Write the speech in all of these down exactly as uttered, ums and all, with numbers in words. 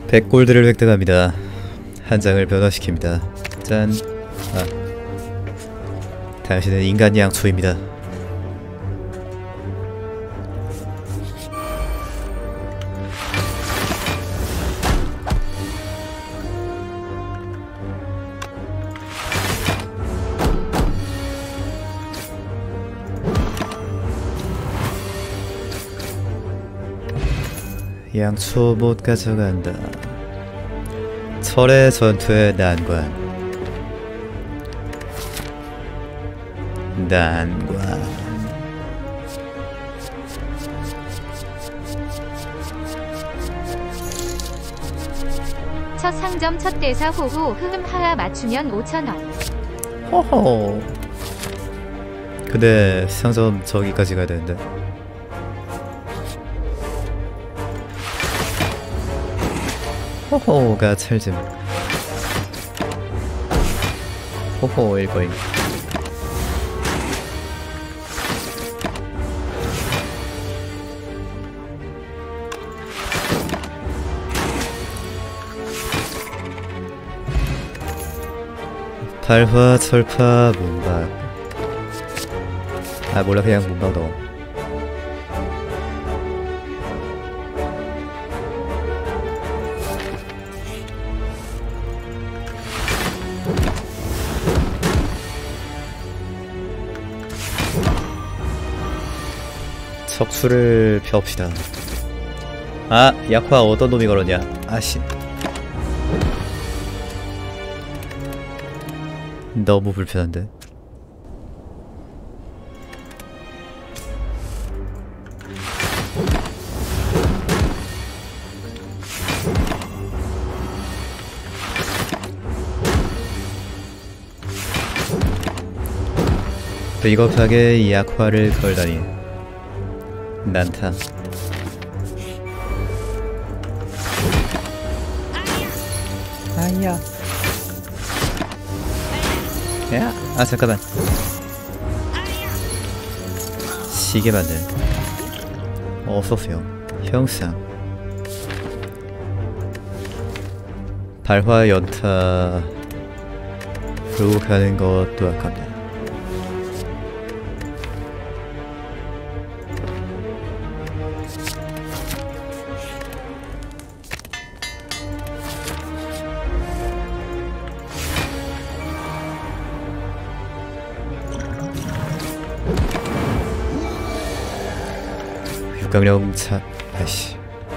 백 골드를 획득합니다. 한 장을 변화시킵니다. 짠. 아. 당신은 인간 양초입니다. 양초 못 가져간다. 철의 전투의 난관. 난관. 첫 상점 첫 대사 호호 흐흠 하하 맞추면 오천 원. 호호. 근데 상점 저기까지 가야 되는데. 호호가 찰짐. 호호 일거임. 발화 철파 문박. 아 몰라 그냥 문박 넣어. 척수를 펴봅시다. 아 약화 어떤 놈이 걸었냐. 아씨 너무 불편한데. 비겁하게 이 약화를 걸다니. 난타. 아야. 야, 아 잠깐만. 시계 만든. 어서오세요. 형상. 발화 연타로 가는 것도 아깝네. 육강령차. 아이씨.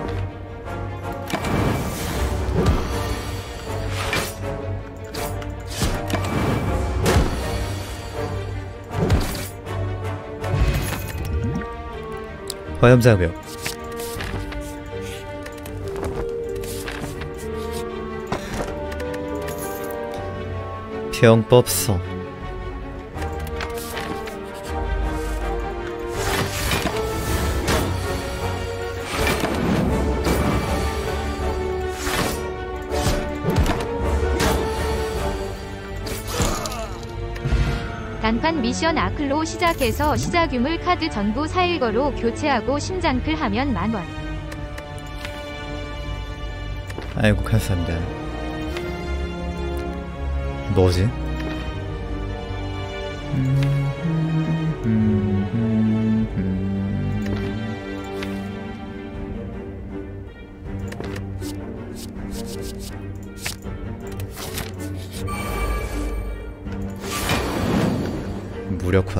화염장벽. 병법서. 단판 미션 아클로 시작해서 시작 유물 카드 전부 사일거로 교체하고 심장클 하면 만원. 아이고 감사합니다. 뭐지? 음, 음, 음, 음. 무력화.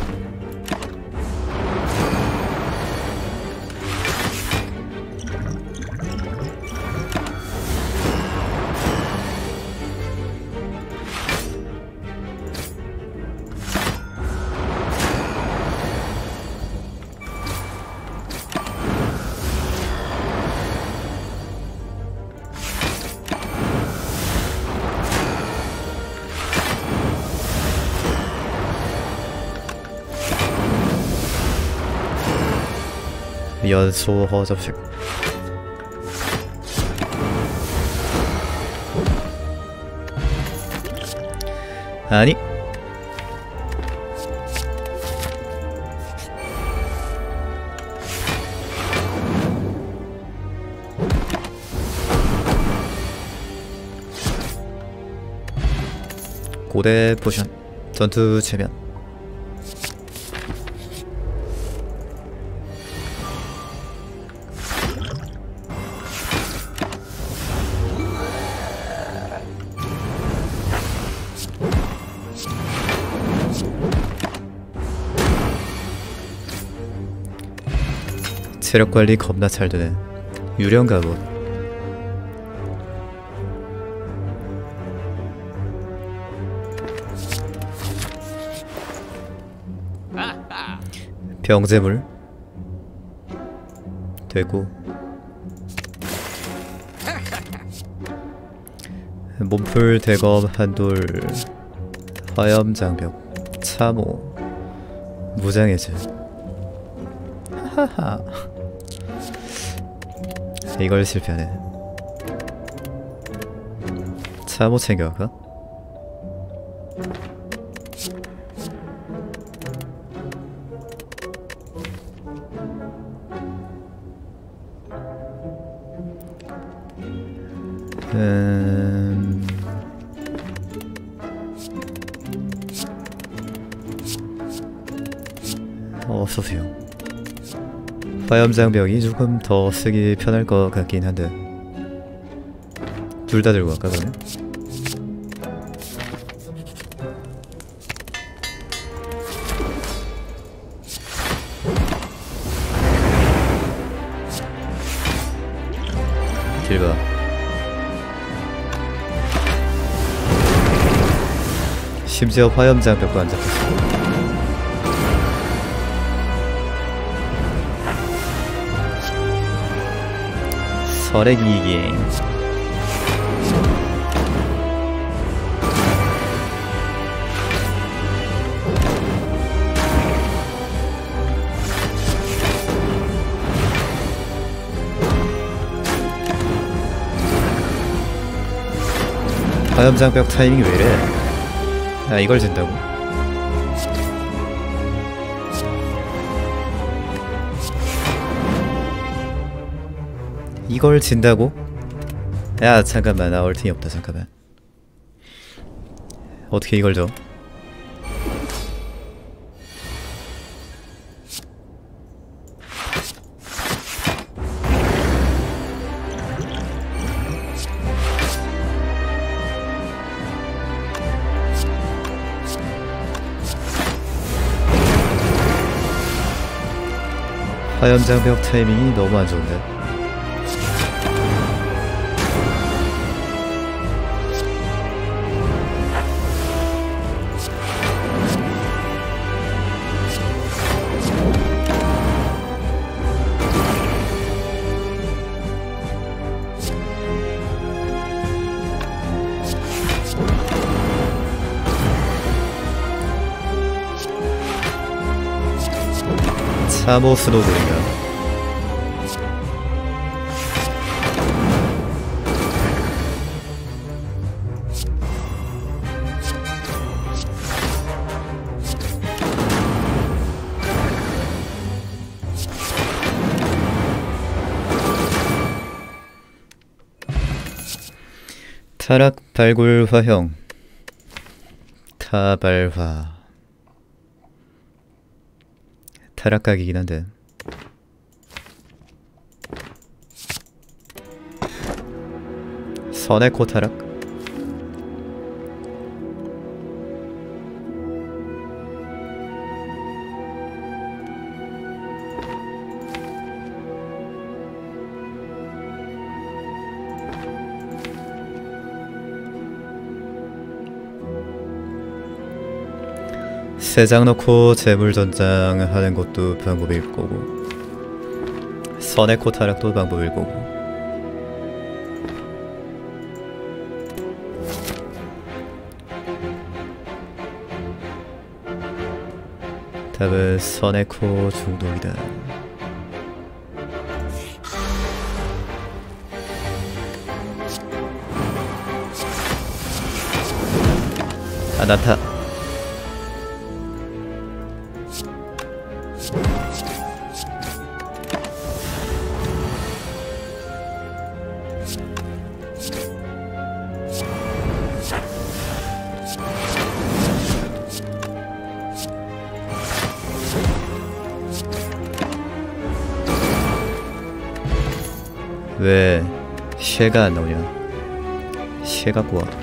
연소 허접식. 아니 고대 포션 전투 체면. 체력 관리 겁나 잘 되네. 유령 갑옷. 병재물 되고 몸풀 대검 한돌 화염장벽 참호 무장해제. 하하하. 이걸 실패하네. 참호 챙겨갈까? 음... 어서오세요. 화염장벽이 조금 더 쓰기 편할 것 같긴 한데 둘 다 들고 갈까 그러면? 딜봐. 심지어 화염장벽도 안 잡혔어. 설액이기. 화염장벽 타이밍이 왜 이래? 아, 이걸 진다고? 이걸 진다고? 야 잠깐만, 나 얼탱이 없다. 잠깐만. 어떻게 이걸 줘? 화염장벽 타이밍이 너무 안 좋은데? 참호 스노우볼인가? 타락 발굴 화형 타발화. 타락각이긴 한데 선의코 타락? 세 장 넣고 재물전장 하는 것도 방법일 거고 선의코 타락도 방법일 거고 답은 선의코 중독이다. 아 나타. 왜 쉐가 안 나오냐? 쉐 갖고 와.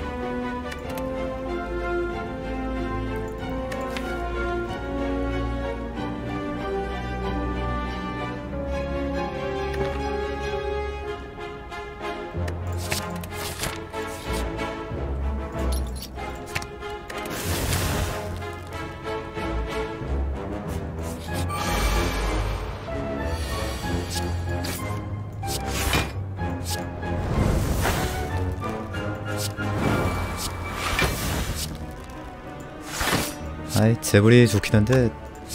아이, 재물이 좋긴 한데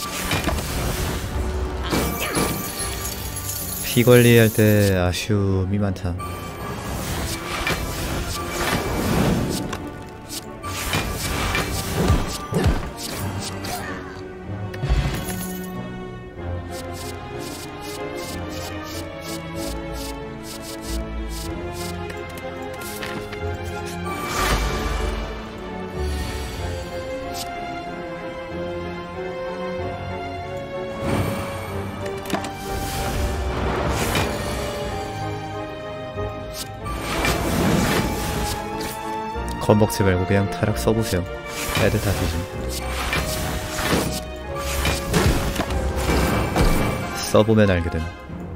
피 관리할 때 아쉬움이 많다. 겁먹지 말고 그냥 타락 써보세요. 애들 다 뒤져. 써보면 알게 됨.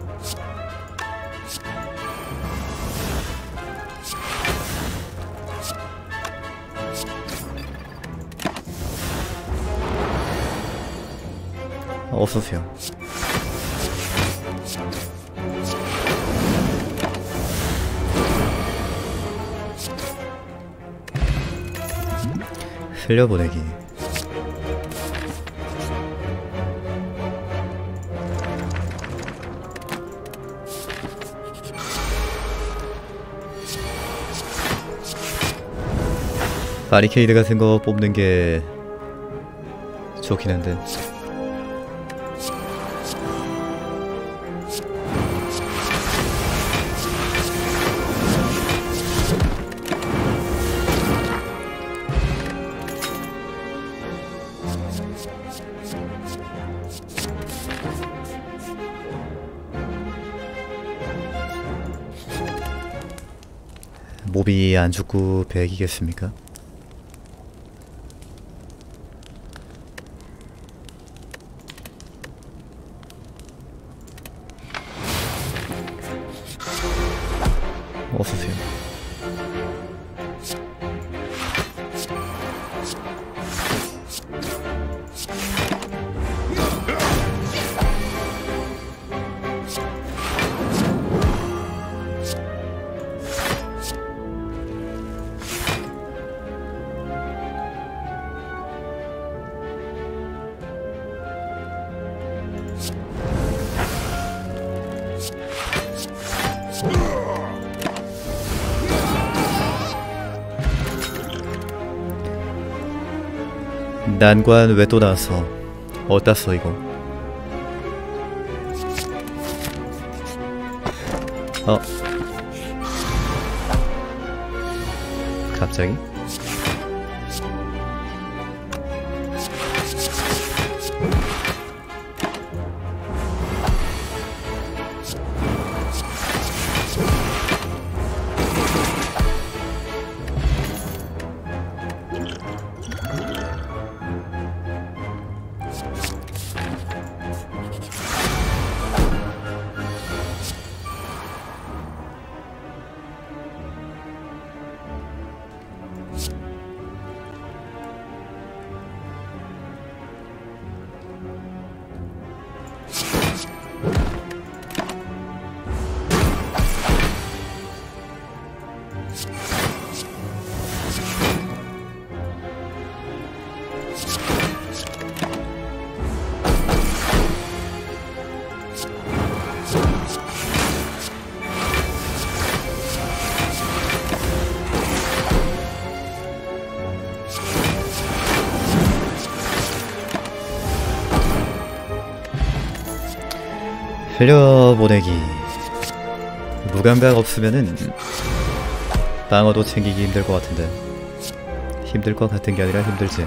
어서오세요. 흘려보내기. 바리케이드 같은 거 뽑는 게 좋긴 한데 몹이 안 죽고 백이겠습니까? 어서오세요. 난관 왜 또 나왔어? 어디다 써 이거? 어? 갑자기? 흘려보내기. 무감각 없으면은 방어도 챙기기 힘들 것 같은데. 힘들 것 같은 게 아니라 힘들지.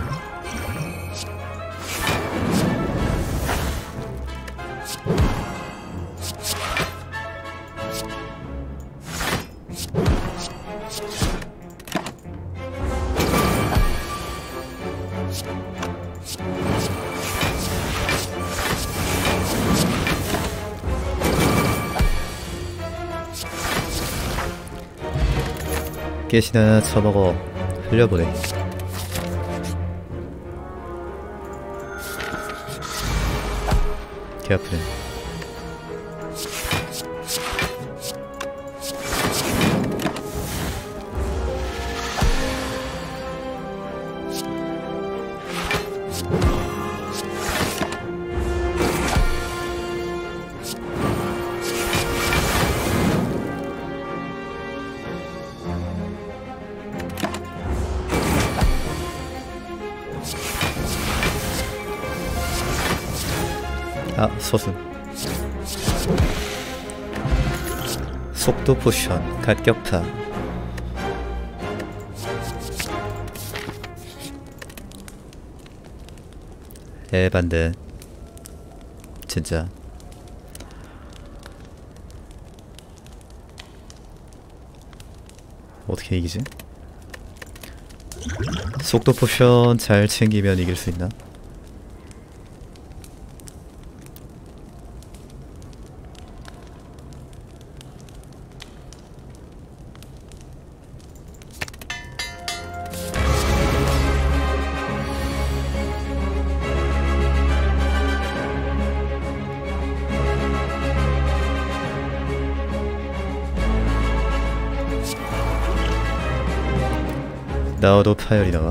깨시나 처먹어. 흘려보내. 개 아프네. 아, 소순. 속도 포션, 갓격파. 에반데. 진짜. 어떻게 이기지? 속도 포션 잘 챙기면 이길 수 있나? 나와도 파열이 나와.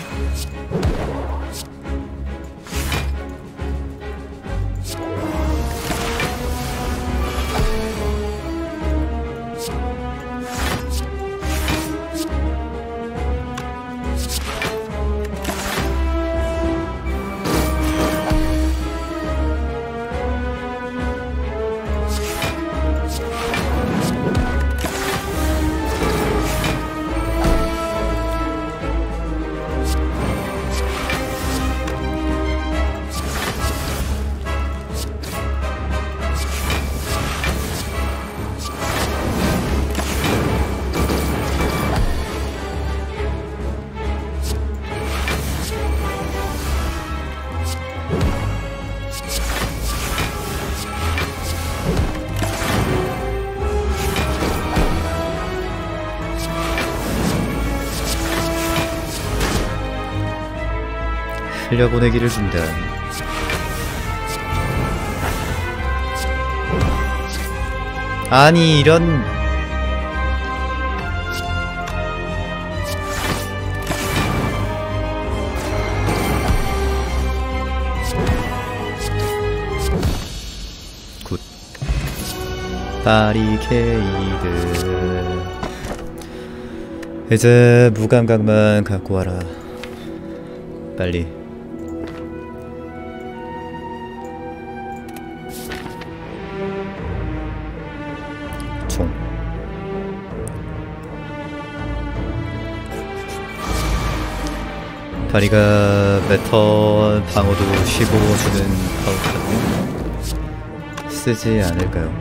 흘려보내기를 준다. 아니 이런. 굿. 바리케이드. 이제 무감각만 갖고 와라. 빨리. 총. 다리가 매턴 방어도 십오 주는 파워카드 쓰지 않을까요?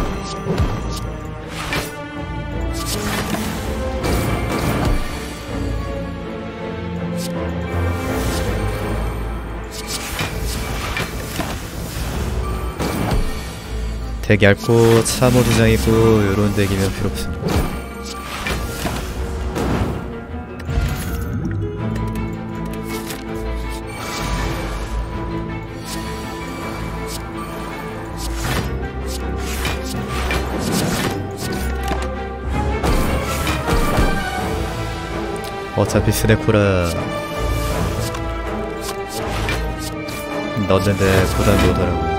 되게 얇고 참호 두 장 있고 요런 덱이면 필요 없습니다. 어차피 스네코라 넣는데 부담이 오더라고.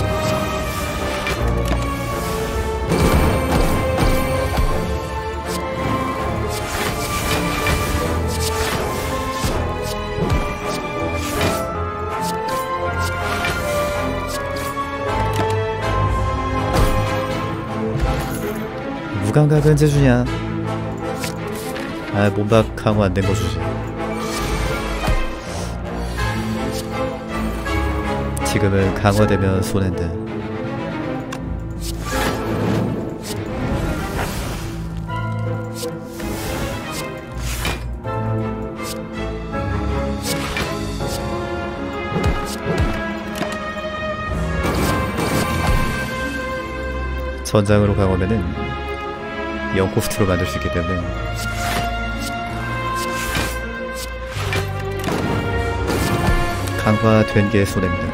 무감각 언제 주냐? 아, 몸박 강화 안 된 거 주지. 지금은 강화되면 손해인데. 전장으로 강화면은 영 코스트로 만들 수 있기 때문에 강화된 게 손해입니다.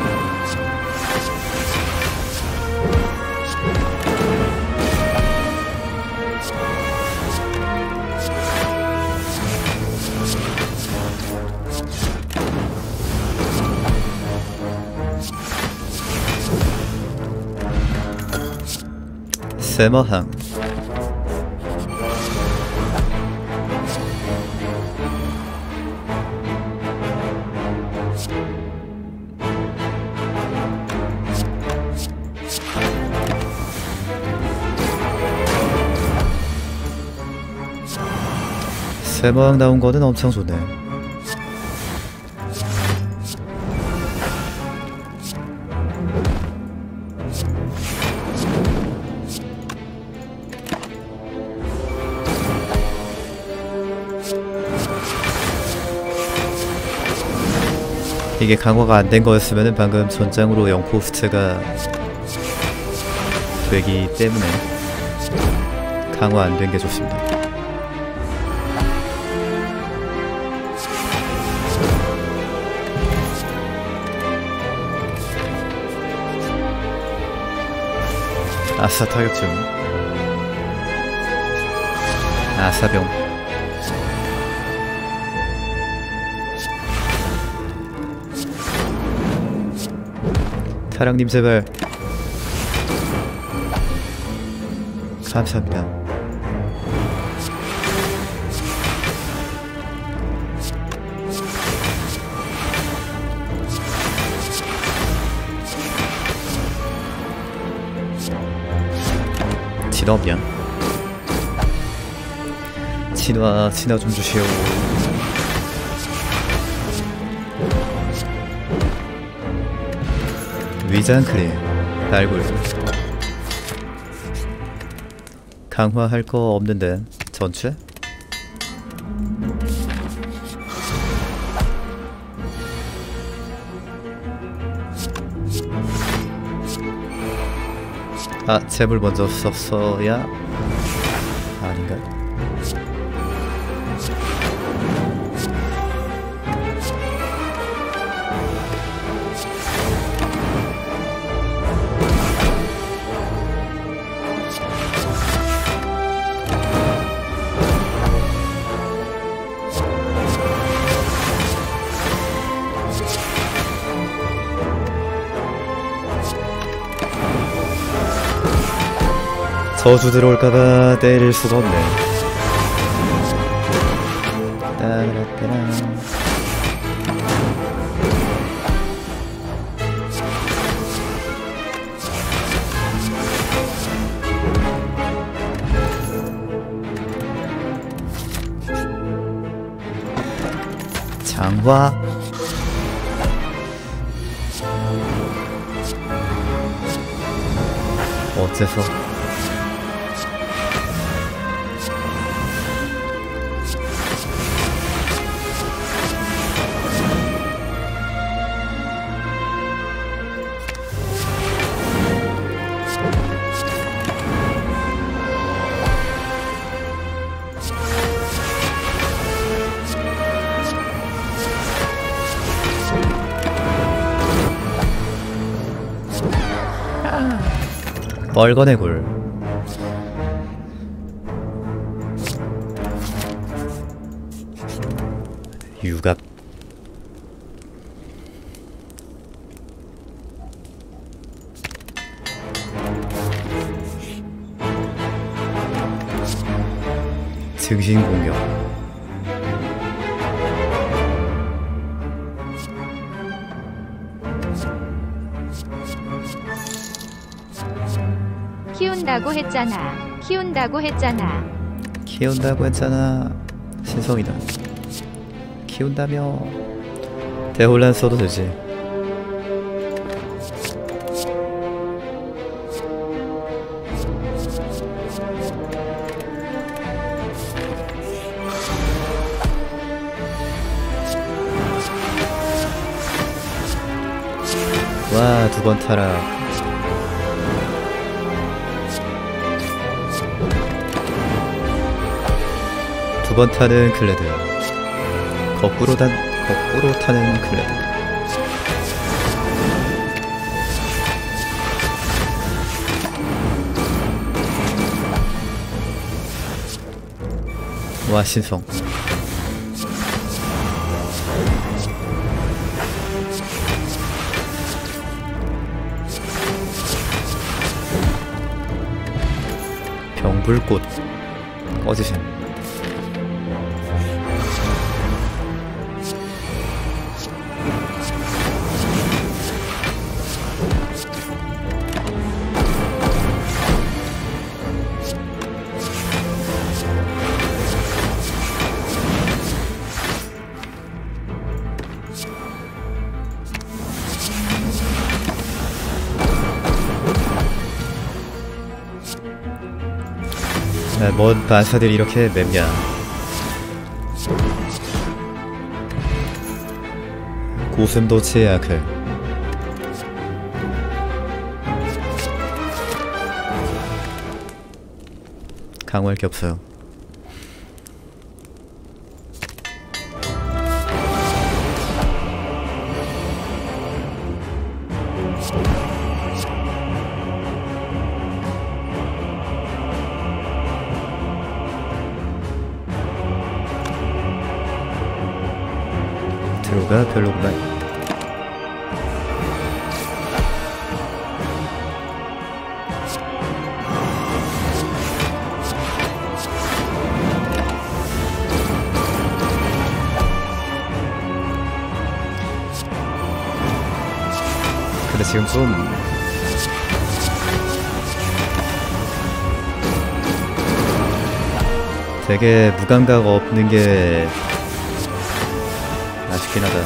세머항. 세머항 나온 거는 엄청 좋네. 이게 강화가 안 된 거였으면 방금 전장으로 영코스트가 되기 때문에 강화 안 된 게 좋습니다. 아싸 타격중. 아사병. 타랑님 제발. 감사합니다. 진화 없냐? 진화, 진화 좀 주시오. 위장 크림, 발굴. 강화할 거 없는데 전체? 아, 잽을 먼저 썼어야 아닌가? 저주 들어올까봐 때릴 수가 없네. 따라따라. 장화. 어째서? 멀건의 굴. 유갑. 증신 공격. 키운다고 했잖아. 키운다고 했잖아. 키운다고 했잖아. 신성이다. 키운다며. 대혼란 써도 되지. 와, 두 번 타라. 두 번 타는 클레드. 거꾸로 단, 거꾸로 타는 클레드. 와 신성. 병불꽃 꺼지셈. 아, 뭔 반사들이 이렇게 맵냐. 고슴도치의 아클. 강화할 게 없어요. 드로가 별로구만. 근데 지금 좀 되게 무감각 없는 게 아쉽긴 하다.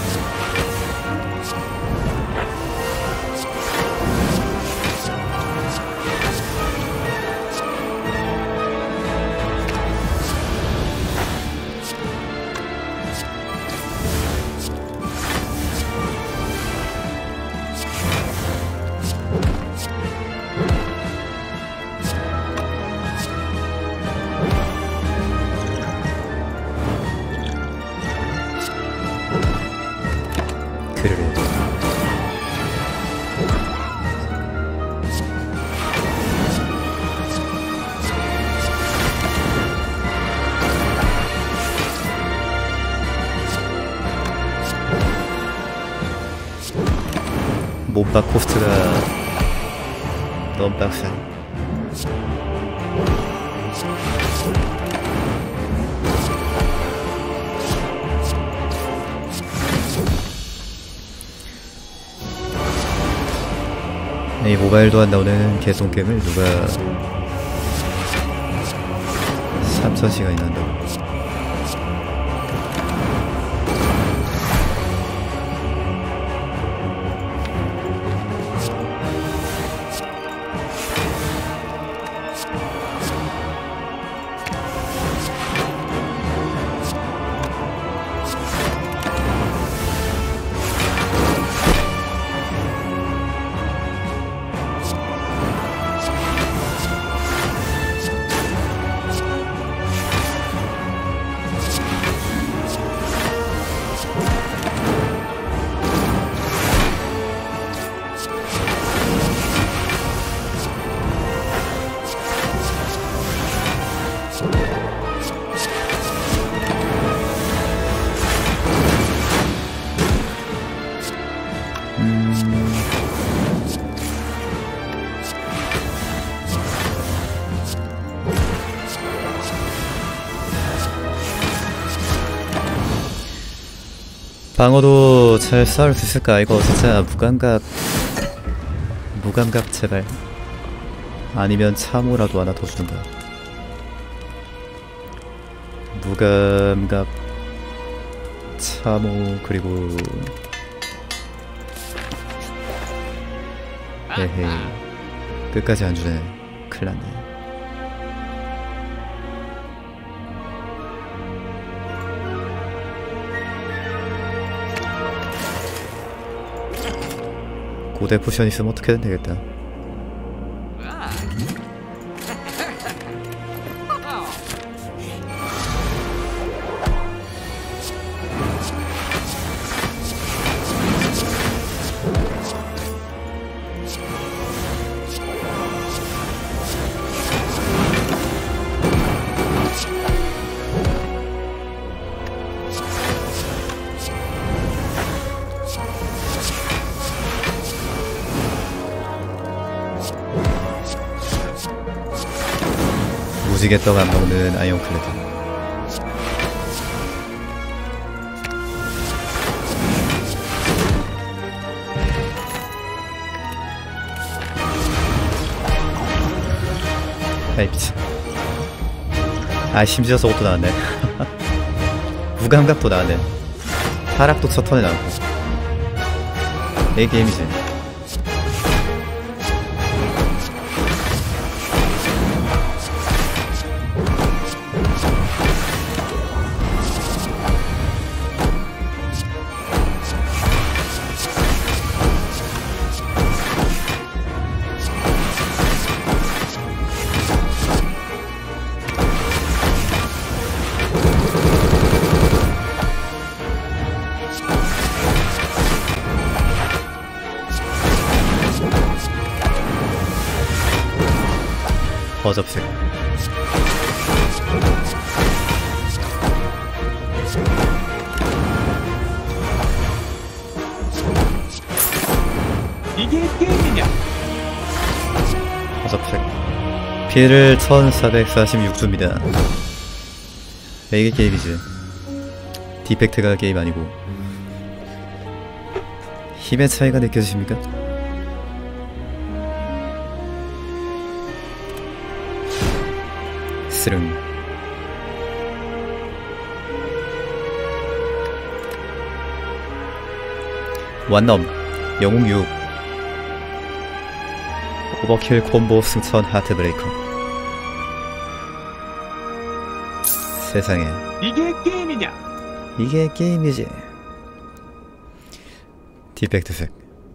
그러려. 몸박 코스트가 너무 빡세. 이 모바일도 안 나오는 개송 게임을 누가 삼천 시간이나 한다고. 방어도 잘 싸울 수 있을까? 이거 진짜 무감각 무감각 제발. 아니면 참호라도 하나 더 주든가. 무감각 참호. 그리고 에헤이 끝까지 안 주네. 큰일 났네. 고대 포션 있으면 어떻게든 되겠다. 무지개 떡 안 먹는 아이언클레드. 아이 미친. 아 심지어 저것도 나왔네. 무감각도 나왔네. 타락도 첫 턴에 나왔고. 내 게임이지. 버접색. 이게 게임이냐? 버접색. 피해를 천사백사십육 주입니다. 이게 게임이지. 디펙트가 게임 아니고. 힘의 차이가 느껴지십니까? 스릉. 완넘 영웅 육. 오버킬 콤보 승천 하트브레이커. 세상에 이게 게임이냐? 이게 게임이지. 디펙트색.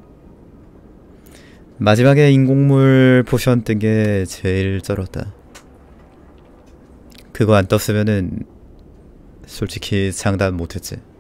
마지막에 인공물 포션 뜬 게 제일 쩔었다. 그거 안 떴으면은 솔직히 장담 못했지.